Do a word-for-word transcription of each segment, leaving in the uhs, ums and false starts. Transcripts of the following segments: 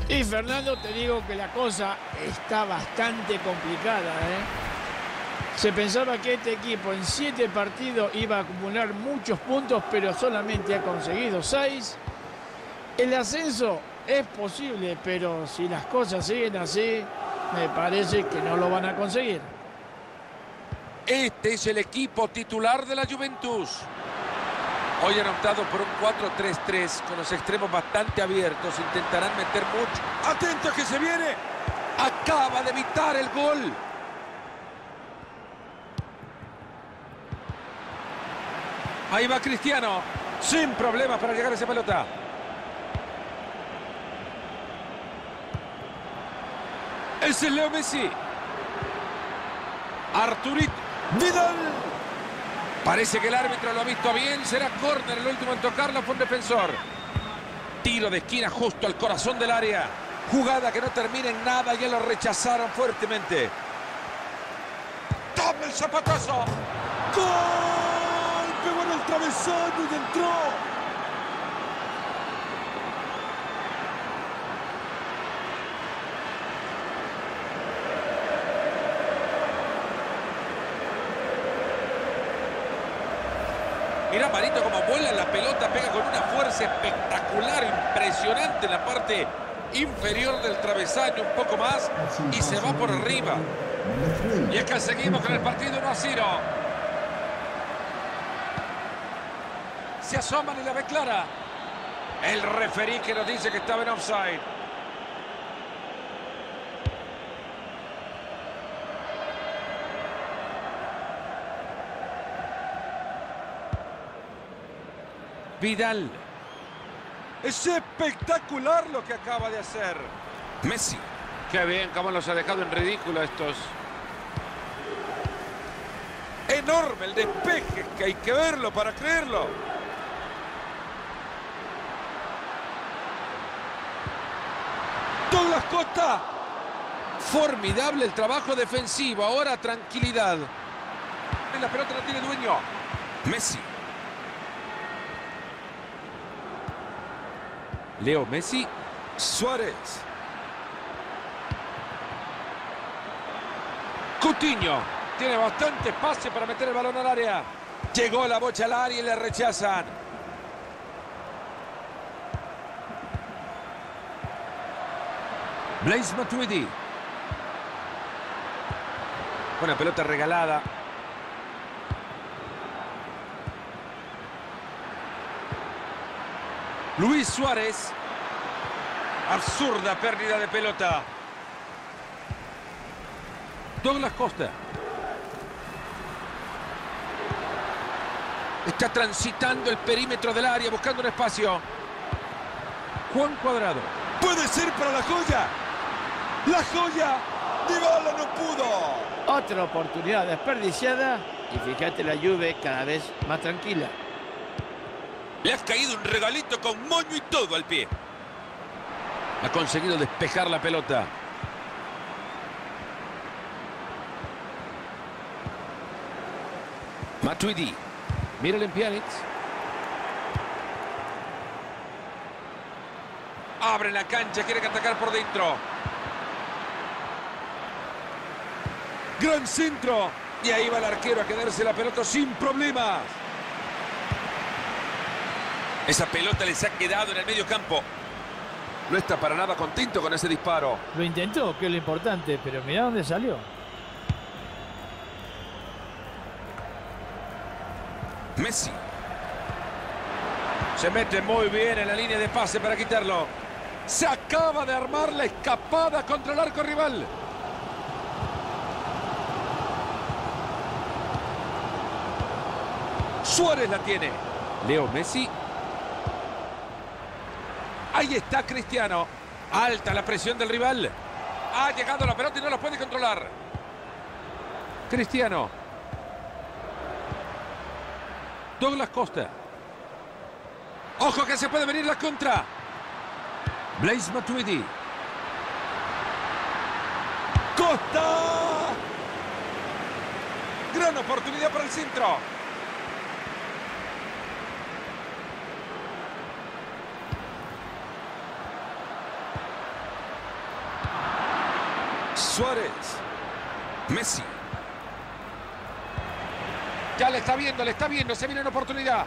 Y Fernando, te digo que la cosa está bastante complicada, ¿eh? Se pensaba que este equipo en siete partidos iba a acumular muchos puntos, pero solamente ha conseguido seis. El ascenso es posible, pero si las cosas siguen así, me parece que no lo van a conseguir. Este es el equipo titular de la Juventus. Hoy han optado por un cuatro tres tres con los extremos bastante abiertos. Intentarán meter mucho. ¡Atento que se viene! Acaba de evitar el gol. Ahí va Cristiano. Sin problemas para llegar a esa pelota. Ese es Leo Messi. Arturito. Vidal. Parece que el árbitro lo ha visto bien. Será córner. El último en tocarlo fue un defensor. Tiro de esquina justo al corazón del área. Jugada que no termina en nada. Ya lo rechazaron fuertemente. ¡Toma el zapatazo! ¡Gol! Pegó en el travesaño y entró. Mirá, Marito, como vuela la pelota, pega con una fuerza espectacular, impresionante en la parte inferior del travesaño, un poco más, y se va por arriba. Y acá seguimos con el partido uno a cero. Se asoman y la ve clara. El referí que nos dice que estaba en offside. Vidal. Es espectacular lo que acaba de hacer Messi. Qué bien, cómo los ha dejado en ridículo estos. Enorme el despeje, que hay que verlo para creerlo. Douglas Costa. Formidable el trabajo defensivo. Ahora tranquilidad. La pelota no tiene dueño. Messi. Leo Messi. Suárez. Coutinho. Tiene bastante espacio para meter el balón al área. Llegó la bocha al área y le rechazan. Blaise Matuidi. Buena pelota regalada. Luis Suárez. Absurda pérdida de pelota. Douglas Costa. Está transitando el perímetro del área, buscando un espacio. Juan Cuadrado. Puede ser para la joya. La joya. Dybala no pudo. Otra oportunidad desperdiciada. Y fíjate la Juve cada vez más tranquila. Le ha caído un regalito con moño y todo al pie. Ha conseguido despejar la pelota. Matuidi. Mira el Pjanic. Abre la cancha, quiere atacar por dentro. Gran centro. Y ahí va el arquero a quedarse la pelota sin problemas. Esa pelota les ha quedado en el medio campo. No está para nada contento con ese disparo. Lo intentó, que es lo importante, pero mirá dónde salió. Messi. Se mete muy bien en la línea de pase para quitarlo. Se acaba de armar la escapada contra el arco rival. Suárez la tiene. Leo Messi. Ahí está Cristiano. Alta la presión del rival. Ha llegado la pelota y no la puede controlar. Cristiano. Douglas Costa. Ojo que se puede venir la contra. Blaise Matuidi. Costa. Gran oportunidad para el centro. Suárez. Messi. Ya le está viendo, le está viendo. Se viene una oportunidad.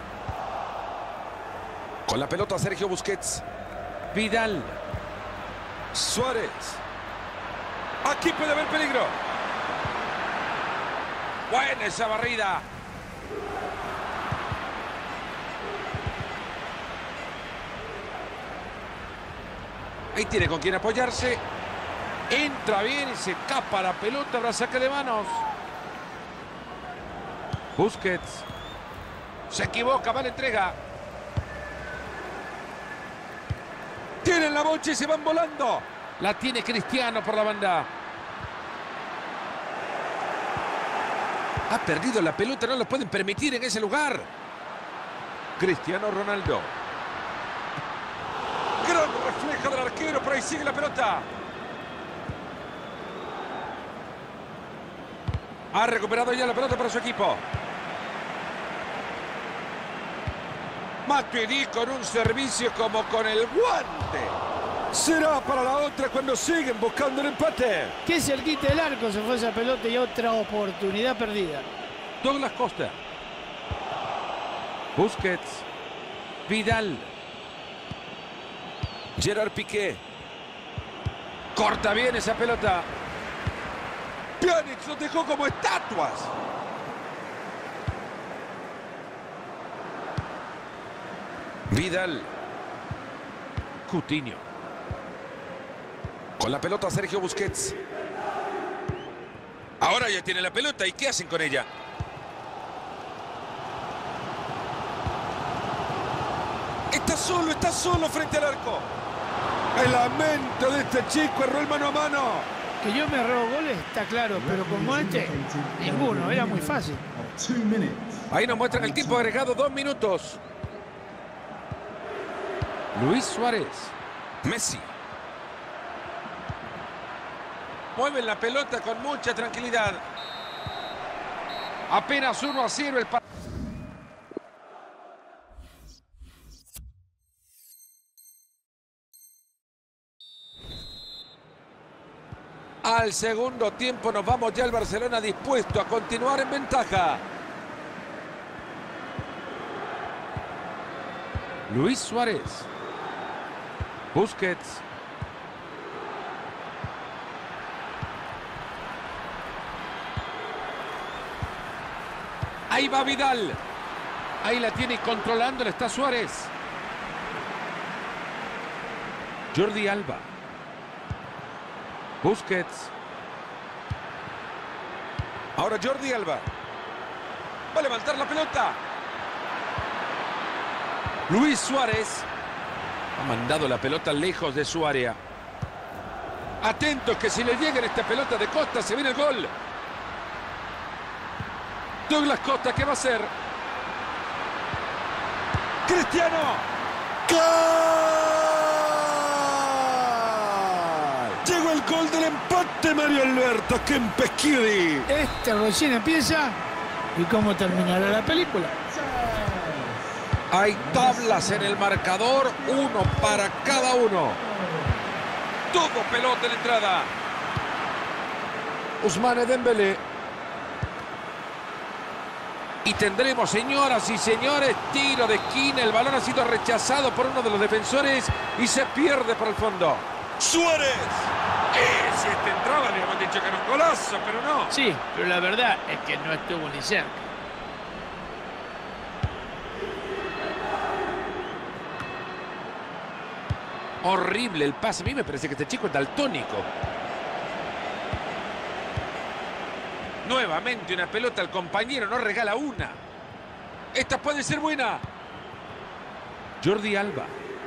Con la pelota Sergio Busquets. Vidal. Suárez. Aquí puede haber peligro. Buena esa barrida. Ahí tiene con quién apoyarse. Entra bien y se escapa la pelota. Habrá saque de manos. Busquets. Se equivoca, va la entrega. Tienen la bocha y se van volando. La tiene Cristiano por la banda. Ha perdido la pelota, no lo pueden permitir en ese lugar. Cristiano Ronaldo. Gran reflejo del arquero, por ahí sigue la pelota. Ha recuperado ya la pelota para su equipo. Matuidi con un servicio como con el guante. Será para la otra cuando siguen buscando el empate. Qué cerquita del arco se fue esa pelota y otra oportunidad perdida. Douglas Costa. Busquets. Vidal. Gerard Piqué. Corta bien esa pelota. Pjanic los dejó como estatuas. Vidal. Coutinho. Con la pelota Sergio Busquets. Ahora ya tiene la pelota. ¿Y qué hacen con ella? Está solo, está solo frente al arco. El lamento de este chico, erró el mano a mano. Que yo me robo goles, está claro, pero como este, ninguno, era muy fácil. Ahí nos muestran el tiempo agregado, dos minutos. Luis Suárez. Messi. Mueven la pelota con mucha tranquilidad. Apenas uno a cero el partido. Al segundo tiempo nos vamos ya al Barcelona dispuesto a continuar en ventaja. Luis Suárez. Busquets. Ahí va Vidal. Ahí la tiene controlándola, está Suárez. Jordi Alba. Busquets. Ahora Jordi Alba. Va a levantar la pelota. Luis Suárez. Ha mandado la pelota lejos de su área. Atentos que si le llegan esta pelota de Costa se viene el gol. Douglas Costa, ¿qué va a hacer? Cristiano. ¡Gol! Llegó el gol del empate, Mario Alberto Kempeschiedi. Este recién empieza. ¿Y cómo terminará la película? Hay tablas en el marcador, uno para cada uno. Todo pelota en la entrada. Ousmane Dembélé. Y tendremos, señoras y señores, tiro de esquina. El balón ha sido rechazado por uno de los defensores y se pierde por el fondo. ¡Suárez! Eh, si este entraba le habían dicho que era un golazo, pero no. Sí, pero la verdad es que no estuvo ni cerca. Horrible el pase. A mí me parece que este chico es daltónico. Nuevamente una pelota al compañero, no regala una. Esta puede ser buena. Jordi Alba.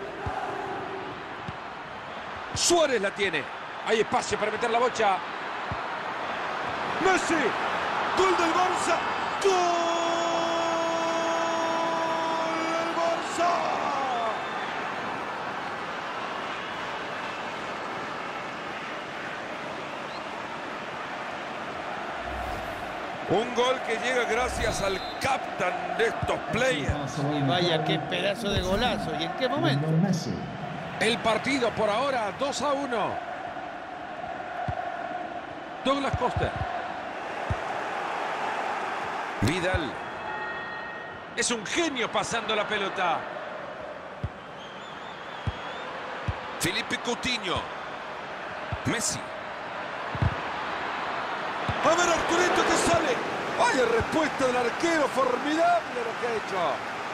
Suárez la tiene. Hay espacio para meter la bocha. Messi. Gol del Barça. Gol del Barça. Un gol que llega gracias al capitán de estos players. Y vaya qué pedazo de golazo. ¿Y en qué momento? El partido por ahora dos a uno. Douglas Costa. Vidal. Es un genio pasando la pelota. Felipe Coutinho. Messi. A ver, Arturito, que sale. Vaya respuesta del arquero, formidable lo que ha hecho.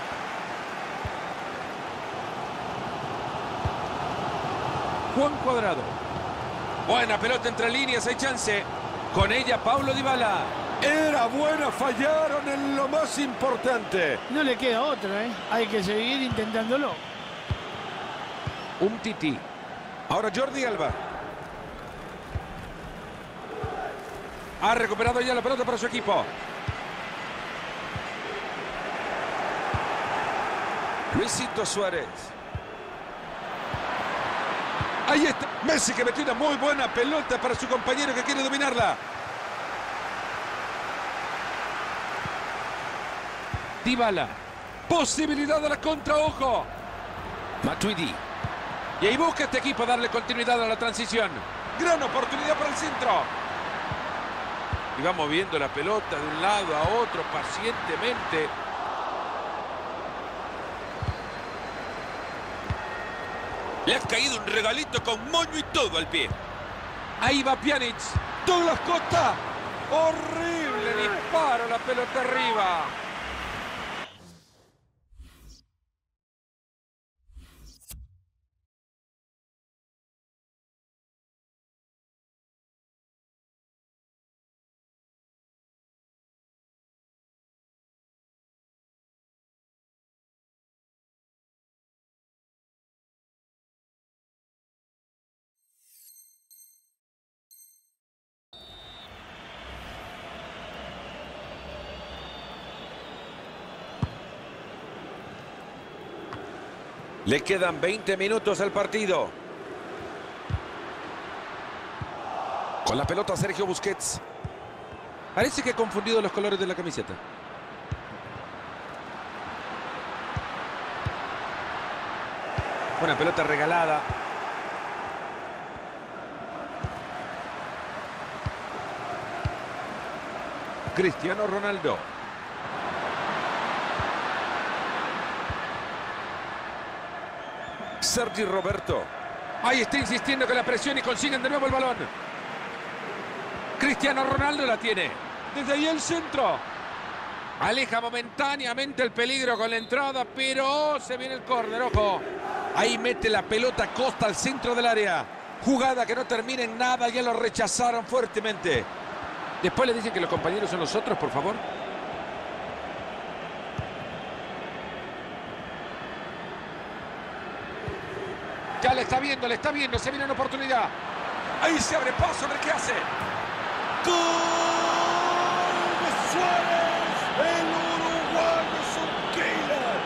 Juan Cuadrado. Buena pelota entre líneas, hay chance. Con ella Paulo Dybala. Era buena, fallaron en lo más importante. No le queda otra, ¿eh? Hay que seguir intentándolo. Umtiti. Ahora Jordi Alba. Ha recuperado ya la pelota para su equipo. Luisito Suárez. Ahí está. Messi, que metió una muy buena pelota para su compañero que quiere dominarla. Dybala. Posibilidad de la contra, ojo. Matuidi. Y ahí busca este equipo darle continuidad a la transición. Gran oportunidad para el centro. Y va moviendo la pelota de un lado a otro pacientemente. Le ha caído un regalito con moño y todo al pie. Ahí va Pjanic. Douglas Costa. Horrible disparo, la pelota arriba. Le quedan veinte minutos al partido. Con la pelota Sergio Busquets. Parece que ha confundido los colores de la camiseta. Una pelota regalada. Cristiano Ronaldo. Sergi Roberto. Ahí está insistiendo con la presión y consiguen de nuevo el balón. Cristiano Ronaldo la tiene. Desde ahí el centro. Aleja momentáneamente el peligro con la entrada, pero se viene el córner, ojo. Ahí mete la pelota Costa al centro del área. Jugada que no termina en nada, ya lo rechazaron fuertemente. Después le dicen que los compañeros son los otros, por favor. Ya le está viendo, le está viendo, se viene una oportunidad. Ahí se abre paso, a ver qué hace. ¡Gol de Suárez! El uruguayo es un killer.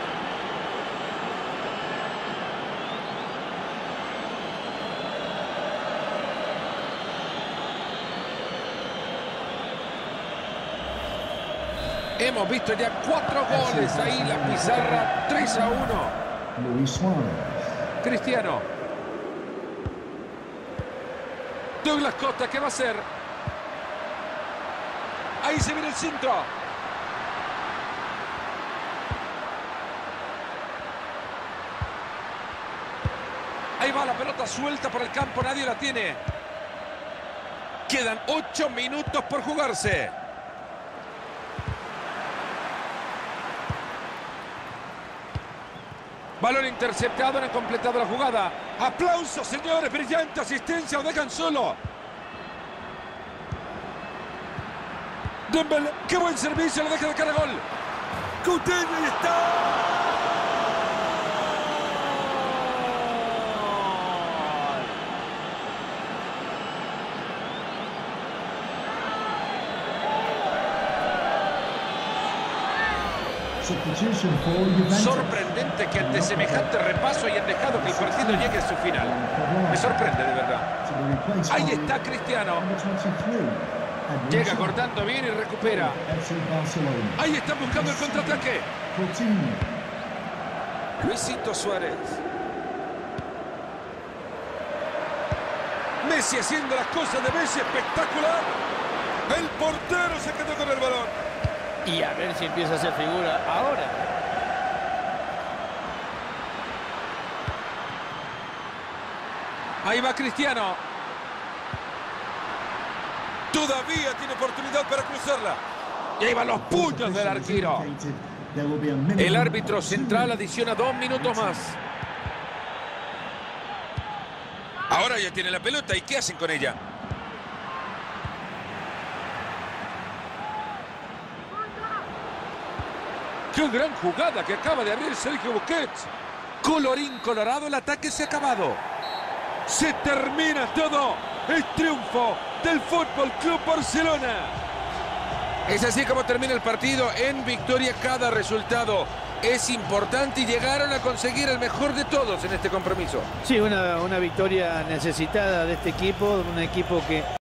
Hemos visto ya cuatro goles. Ahí la pizarra tres a uno. Luis Suárez. Cristiano. Douglas Costa, ¿qué va a hacer? Ahí se viene el centro. Ahí va la pelota suelta por el campo, nadie la tiene. Quedan ocho minutos por jugarse. Balón interceptado, no han completado la jugada. ¡Aplausos, señores! ¡Brillante asistencia! ¡Lo dejan solo! Dembélé, ¡qué buen servicio! ¡Lo deja de cara a gol! ¡Coutinho, ahí está! Sorprendente que ante semejante repaso hayan dejado que el partido llegue a su final. Me sorprende de verdad. Ahí está Cristiano. Llega cortando bien y recupera. Ahí está buscando el contraataque. Luisito Suárez. Messi haciendo las cosas de Messi, espectacular. El portero se quedó con el balón. Y a ver si empieza a hacer figura ahora. Ahí va Cristiano. Todavía tiene oportunidad para cruzarla. Y ahí van los puños del arquero. El árbitro central adiciona dos minutos más. Ahora ya tiene la pelota. ¿Y qué hacen con ella? ¡Qué gran jugada que acaba de abrir Sergio Busquets! Colorín colorado, el ataque se ha acabado. Se termina todo. El triunfo del Fútbol Club Barcelona. Es así como termina el partido. En victoria, cada resultado es importante y llegaron a conseguir el mejor de todos en este compromiso. Sí, una, una victoria necesitada de este equipo, un equipo que